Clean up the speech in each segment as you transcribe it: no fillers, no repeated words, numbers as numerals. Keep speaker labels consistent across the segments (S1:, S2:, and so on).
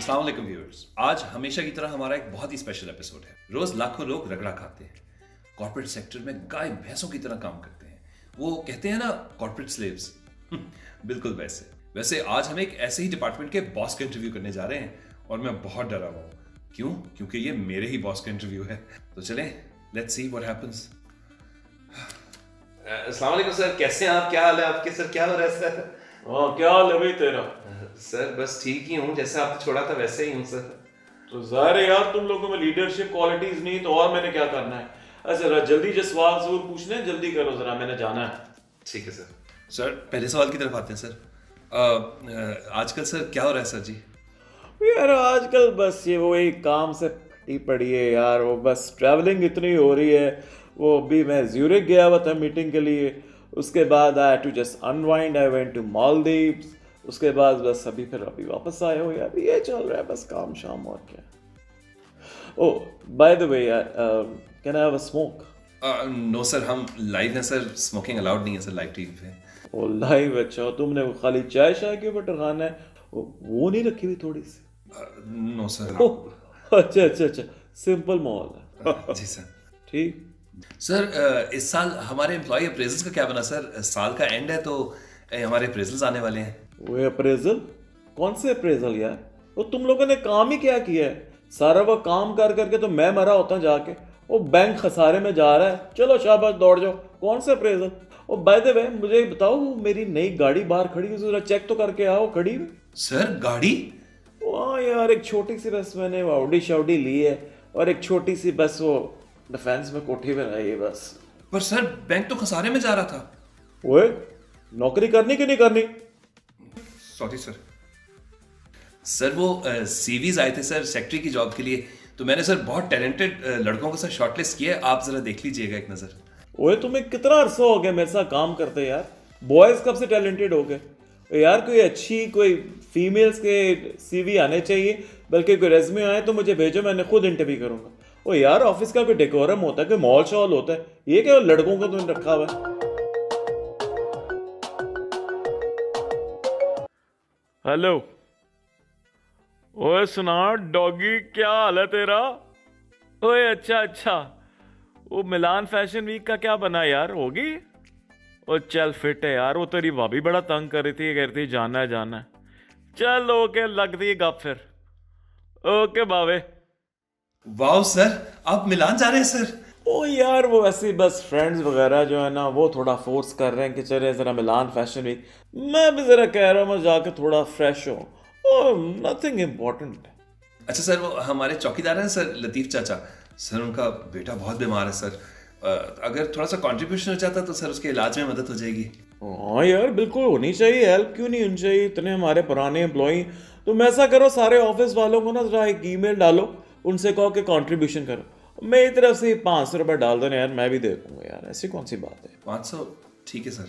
S1: अस्सलाम वालेकुम व्यूअर्स। आज हमेशा की तरह हमारा एक बहुत ही स्पेशल एपिसोड है। रोज लाखों लोग रगड़ा खाते हैं, कॉर्पोरेट सेक्टर में गाय भैंसों की तरह काम करते हैं। वो कहते हैं ना, कॉर्पोरेट स्लेव्स। बिल्कुल वैसे वैसे आज हम एक ऐसे ही डिपार्टमेंट के बॉस का इंटरव्यू करने जा रहे हैं और मैं बहुत डरा हुआ हूँ। क्यों? क्योंकि ये मेरे ही बॉस का इंटरव्यू है। तो चलें, लेट्स सी व्हाट हैपेंस। अस्सलाम वालेकुम सर, कैसे हैं आप? क्या हाल है आपके सर? क्या हो रहा है सर?
S2: क्या हाल है भाई तेरा?
S1: सर बस ठीक ही हूँ, जैसे आपने छोड़ा था वैसे ही हूँ सर।
S2: तो जाहिर है यार, तुम लोगों में लीडरशिप क्वालिटीज नहीं तो और मैंने क्या करना है। अच्छा जल्दी जो सवाल जरूर पूछने, जल्दी करो जरा, मैंने जाना है।
S1: ठीक है सर। सर पहले सवाल की तरफ आते हैं सर। आजकल सर क्या हो रहा है सर जी?
S2: यार आजकल बस ये वही काम से फटी पड़ी है यार। वो बस ट्रैवलिंग इतनी हो रही है। वो अभी मैं ज्यूरिख गया हुआ था मीटिंग के लिए, उसके बाद I to just unwind, I went to Maldives, उसके बाद बस अभी वापस आया हो यार। ये चल रहा है बस काम शाम, और क्या। ओह बाय द वे यार, can I have a smoke?
S1: No sir, हम लाइव हैं सर, स्मोकिंग अलाउड नहीं है सर लाइव टीवी पे।
S2: Oh live? अच्छा, तुमने वो खाली चाय शाय के ऊपर खाना है, वो नहीं रखी हुई थोड़ी सी?
S1: No sir.
S2: ओह अच्छा, सिंपल माहौल है।
S1: जी सर।
S2: ठीक
S1: सर इस साल हमारे एम्प्लॉय अप्रेजल्स का क्या बना सर? साल का एंड है तो हमारे अप्रेजल्स आने वाले हैं।
S2: वो अप्रेजल? कौन से अप्रेजल यार? वो तुम लोगों ने काम ही क्या किया है? सारा वो काम कर करके तो मैं मरा होता जाके। वो बैंक खसारे में जा रहा है, चलो शाबाश दौड़ जाओ। कौन से appraisal? Oh by the way मुझे बताओ, मेरी नई गाड़ी बाहर खड़ी है, जरा चेक तो करके आओ। खड़ी है
S1: सर गाड़ी?
S2: वाह यार, एक छोटी सी बस मैंने ऑडी शाउडी ली है, और एक छोटी सी बस वो डिफेंस में कोठी में रही है बस।
S1: पर सर बैंक तो खसारे में जा रहा था।
S2: ओए नौकरी करनी कि नहीं करनी?
S1: Sorry sir. सर वो सीवीज आए थे सर सेक्रेटरी की जॉब के लिए, तो मैंने सर बहुत टैलेंटेड लड़कों को सर शॉर्टलिस्ट किया है। आप जरा देख लीजिएगा एक नजर।
S2: ओए तुम्हें कितना अरसा हो गया मेरे साथ काम करते यार? बॉयज कब से टैलेंटेड हो गए यार? कोई अच्छी कोई फीमेल्स के सीवी आने चाहिए, बल्कि कोई रेज्यूमे आए तो मुझे भेजो, मैंने खुद इंटरव्यू करूंगा। ओ यार ऑफिस का कोई डेकोरम होता है, कोई मॉल शॉल होता है, ये क्या लड़कों को तुमने रखा हुआ है? हेलो ओए सुना डॉगी, क्या हाल है तेरा? ओए अच्छा, वो मिलान फैशन वीक का क्या बना यार? होगी? ओ चल फिट है यार। वो तेरी भाभी बड़ा तंग कर रही थी, कह रही थी जाना है। चल ओके, लगती है गप फिर। ओके बावे।
S1: वाह सर, आप मिलान जा रहे हैं सर?
S2: ओ यार वो ऐसे बस फ्रेंड्स वगैरह जो है ना, वो थोड़ा फोर्स कर रहे हैं कि चले जरा मिलान फैशन वीक। मैं भी जरा कह रहा हूँ मैं जाके थोड़ा फ्रेश हो। Oh nothing important.
S1: अच्छा सर, वो हमारे चौकीदार हैं सर, लतीफ चाचा। सर उनका बेटा बहुत बीमार है सर। अगर थोड़ा सा कंट्रीब्यूशन हो जाता तो सर उसके इलाज में मदद हो जाएगी।
S2: हाँ यार बिल्कुल होनी चाहिए हेल्प, क्यों नहीं होनी चाहिए? इतने हमारे पुराने एम्प्लॉई। तुम ऐसा करो, सारे ऑफिस वालों को ना जरा एक ईमेल डालो, उनसे कहो कि कंट्रीब्यूशन करो। मेरी तरफ से 500 रुपये डाल देना यार, मैं भी दे दूंगा यार, ऐसी कौन सी बात है।
S1: 500? ठीक है सर।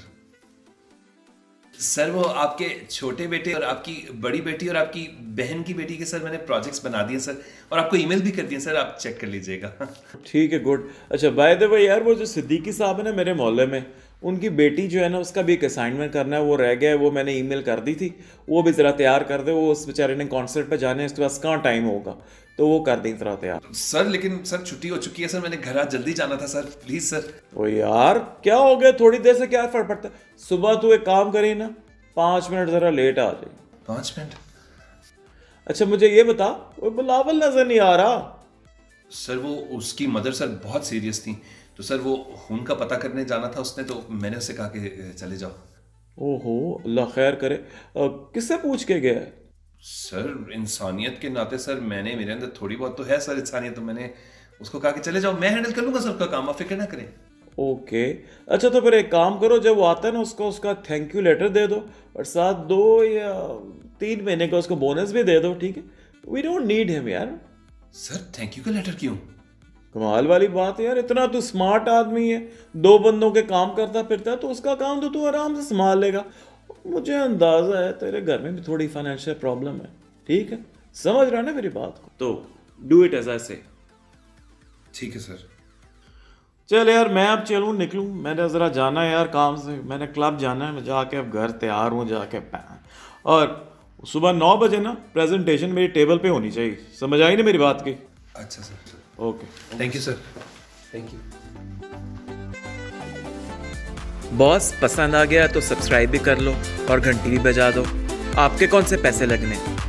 S1: सर वो आपके छोटे बेटे और आपकी बड़ी बेटी और आपकी बहन की बेटी के सर मैंने प्रोजेक्ट्स बना दिए सर, और आपको ईमेल भी कर दिए सर, आप चेक कर लीजिएगा।
S2: ठीक है गुड। अच्छा बाय द वे यार, वो जो सिद्दीकी साहब है ना मेरे मोहल्ले में, उनकी बेटी जो है ना, उसका भी एक असाइनमेंट करना है, वो रह गया है, वो मैंने ईमेल कर दी थी, वो भी ज़रा तैयार कर दे। वो उस बेचारे ने कॉन्सर्ट पे जाने, उसके पास कहाँ टाइम होगा, तो वो कर दें ज़रा तैयार।
S1: सर लेकिन सर छुट्टी हो चुकी है सर, मैंने घर आज जल्दी जाना था सर, प्लीज सर।
S2: ओ यार क्या हो गया, थोड़ी देर से क्या फर्क पड़ता है? सुबह तू एक काम करी ना, 5 मिनट ज़रा लेट आ जाए।
S1: 5 मिनट?
S2: अच्छा मुझे ये बता, वो बिलावल नजर नहीं आ रहा?
S1: सर वो उसकी मदर सर बहुत सीरियस थी, तो सर वो खून का पता करने जाना था उसने, तो मैंने उससे कहा कि चले जाओ।
S2: ओहो अल्लाह खैर करे। किससे पूछ के गया है?
S1: सर इंसानियत के नाते सर, मेरे अंदर थोड़ी बहुत तो है सर इंसानियत, तो मैंने उसको कहा कि चले जाओ, मैं हैंडल कर लूंगा सर का काम, आप फिक्र ना करें।
S2: ओके अच्छा, तो फिर एक काम करो, जब वो आता है ना उसको उसका थैंक यू लेटर दे दो, और साथ 2 या 3 महीने का उसको बोनस भी दे दो, ठीक है? वी डोंट नीड हिम यार।
S1: सर थैंक यू का लेटर क्यों?
S2: कमाल वाली बात है यार, इतना तू स्मार्ट आदमी है, 2 बंदों के काम करता फिरता है, तो उसका काम तो तू आराम से संभाल लेगा। मुझे अंदाजा है तेरे घर में भी थोड़ी फाइनेंशियल प्रॉब्लम है, ठीक है? समझ रहा है ना मेरी बात को? तो डू इट एज आई से।
S1: ठीक है सर।
S2: चल यार मैं अब चलूँ, निकलूँ, मैंने ज़रा जाना है यार काम से, मैंने क्लब जाना है, मैं जाके अब घर तैयार हूँ जाके। और सुबह 9 बजे ना प्रेजेंटेशन मेरी टेबल पे होनी चाहिए। समझ आई ना मेरी बात की?
S1: अच्छा sir.
S2: Okay,
S1: thank you sir. Thank you.
S3: Boss पसंद आ गया तो सब्सक्राइब भी कर लो और घंटी भी बजा दो। आपके कौन से पैसे लगने।